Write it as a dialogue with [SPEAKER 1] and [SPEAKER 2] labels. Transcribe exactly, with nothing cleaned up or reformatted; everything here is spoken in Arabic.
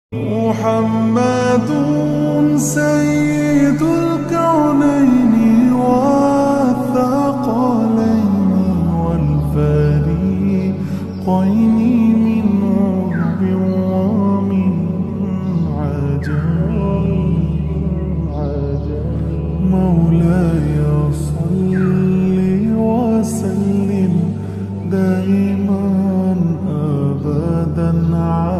[SPEAKER 1] محمد سيد الكونين والثقلين والفريقين من عرب ومن عجم. مولاي صل وسلم دائما أبدا